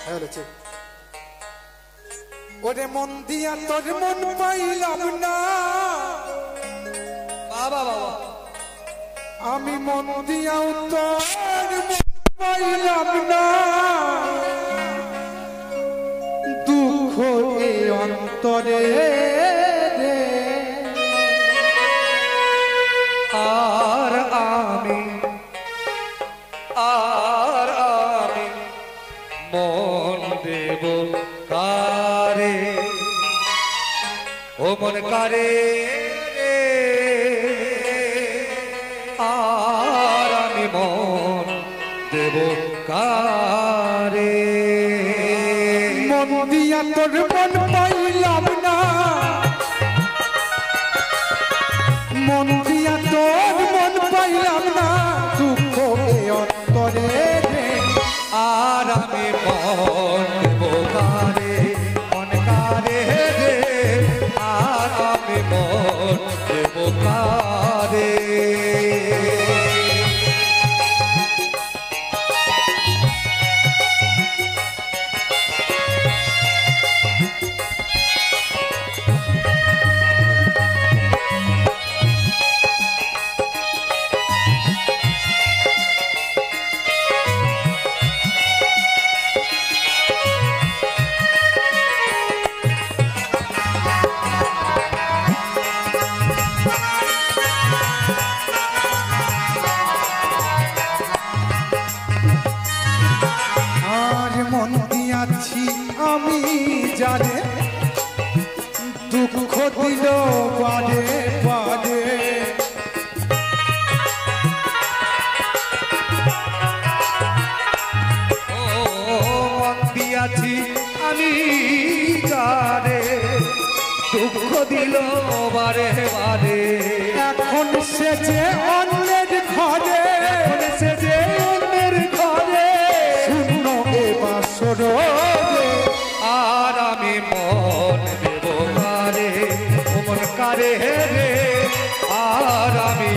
ওরে মন দিয়া তোর মন পাইলাম না বাবা বাবা আমি মন দিয়াও তোর মন পাইলাম না দুঃখ এই অন্তরে আর আমি মন দেব কারে ও মন কারে আর আমি মন দেব কারে মন দিয়া তোর মন পাইলাম না মন দিয়া তোর মন পাইলাম না দুঃখ এই অন্তরে আর আমি মন দেব কারে মন কারে রে আর আমি মন দেব কারে আমি জানে দুঃখ দিল বারে বারে ও মন দিয়াছি আমি জানে দুঃখ দিল বারে বারে এখন সে যে অন্যের ঘরে সে যে অন্যের ঘরে শূন্য এ বাসর আর আমি মন দেব কারে মন কারে রে আর আমি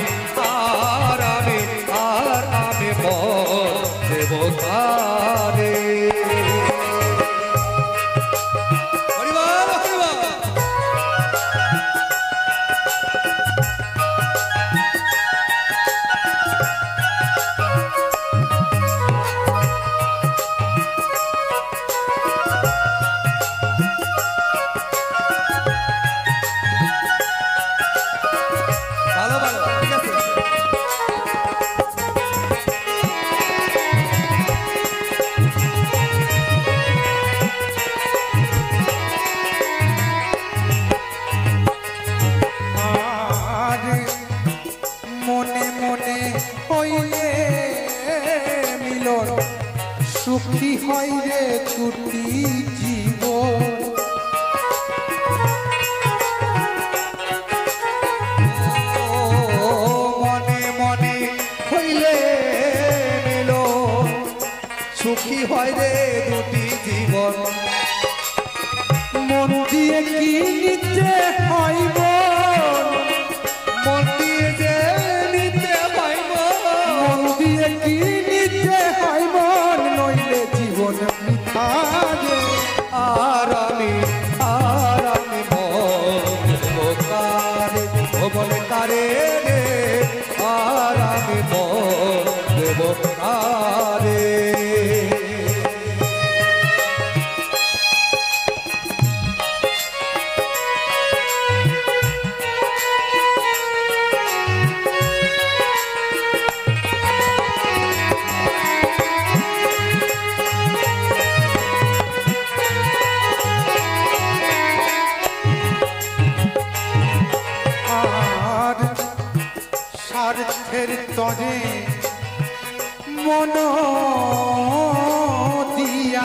মন দেব কারে সুখী হয় রে ছুটি জীবন মনে মনে হইলে মিল সুখী হয় রে দুটি জীবন মন দিয়ে কি নিতে হইব মন দিয়ে যে নিতে পাইব মন দিয়ে কি নিতে হইব নইলে জীবন বৃথা আর আমি মন দেব কারে ও মন কারে রে আর আমি মন দেব কারে স্বার্থের তরে মন দিয়া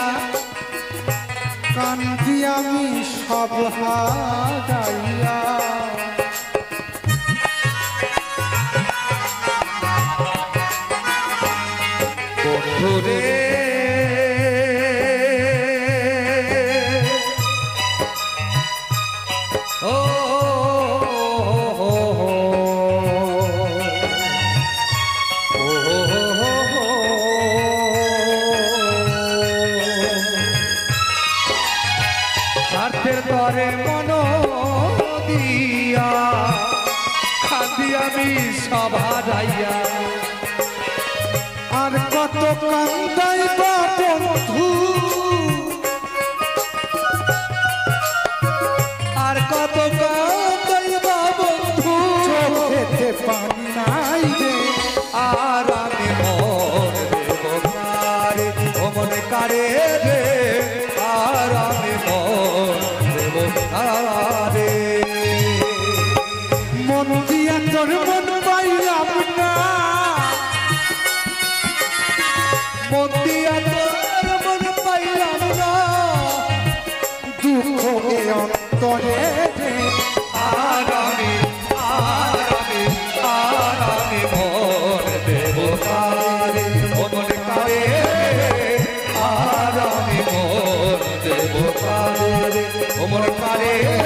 কান্দি আমি সব হারাইয়া বন্ধুরে ও এবারে মন দিয়া খাদি আমি সভা যাইয়া আর কত কান্দাইবা বন্ধু আর কত কাঁদাইবা বন্ধু চোখেতে পানি নাই রে আর আমি মন দেব কারে ও মনে কারে রে আর আমি মন দেব কারে মন দিয়া তোর মন পাইলাম না মন দিয়া তোর মন পাইলাম না দুঃখ এ অন্তরে রে আর আমি মন দেব কারে ও মনে কারে আর আমি মন দেব কারে ও মনে কারে